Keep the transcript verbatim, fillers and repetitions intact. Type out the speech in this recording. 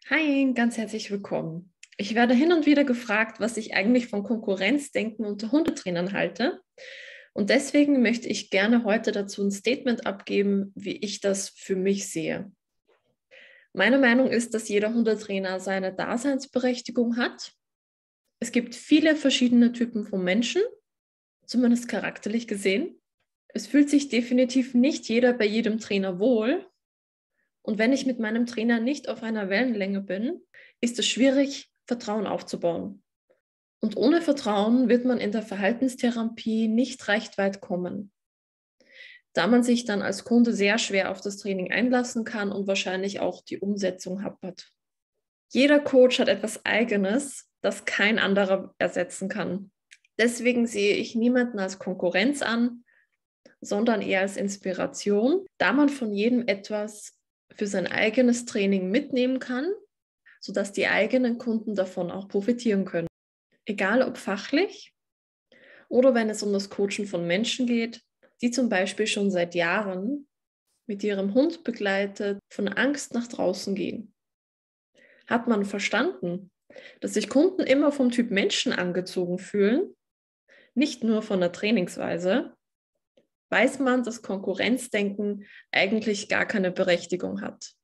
Hi, ganz herzlich willkommen. Ich werde hin und wieder gefragt, was ich eigentlich von Konkurrenzdenken unter Hundetrainern halte. Und deswegen möchte ich gerne heute dazu ein Statement abgeben, wie ich das für mich sehe. Meine Meinung ist, dass jeder Hundetrainer seine Daseinsberechtigung hat. Es gibt viele verschiedene Typen von Menschen, zumindest charakterlich gesehen. Es fühlt sich definitiv nicht jeder bei jedem Trainer wohl. Und wenn ich mit meinem Trainer nicht auf einer Wellenlänge bin, ist es schwierig, Vertrauen aufzubauen. Und ohne Vertrauen wird man in der Verhaltenstherapie nicht recht weit kommen, da man sich dann als Kunde sehr schwer auf das Training einlassen kann und wahrscheinlich auch die Umsetzung hapert. Jeder Coach hat etwas Eigenes, das kein anderer ersetzen kann. Deswegen sehe ich niemanden als Konkurrenz an, sondern eher als Inspiration, da man von jedem etwas für sein eigenes Training mitnehmen kann, sodass die eigenen Kunden davon auch profitieren können. Egal ob fachlich oder wenn es um das Coachen von Menschen geht, die zum Beispiel schon seit Jahren mit ihrem Hund begleitet von Angst nach draußen gehen. Hat man verstanden, dass sich Kunden immer vom Typ Menschen angezogen fühlen, nicht nur von der Trainingsweise, weiß man, dass Konkurrenzdenken eigentlich gar keine Berechtigung hat.